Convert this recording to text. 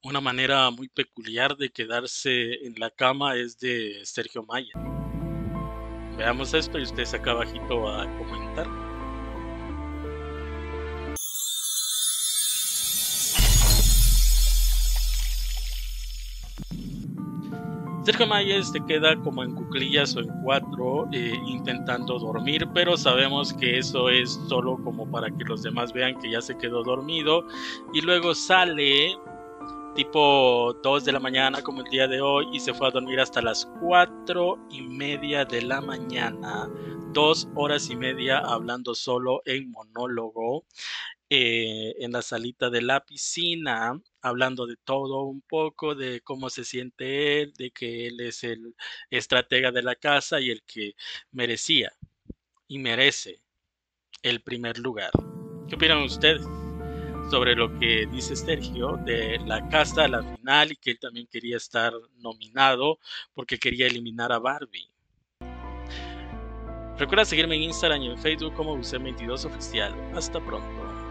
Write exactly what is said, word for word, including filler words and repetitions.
Una manera muy peculiar de quedarse en la cama es de Sergio Mayer. Veamos esto y usted acá abajito a comentar. Sergio Mayer se queda como en cuclillas o en cuatro eh, intentando dormir, pero sabemos que eso es solo como para que los demás vean que ya se quedó dormido y luego sale tipo dos de la mañana como el día de hoy y se fue a dormir hasta las cuatro y media de la mañana, dos horas y media hablando solo en monólogo eh, en la salita de la piscina, hablando de todo un poco, de cómo se siente él, de que él es el estratega de la casa y el que merecía y merece el primer lugar. ¿Qué opinan ustedes sobre lo que dice Sergio de la casa a la final y que él también quería estar nominado porque quería eliminar a Barbie? Recuerda seguirme en Instagram y en Facebook como Bucem veintidós Oficial. Hasta pronto.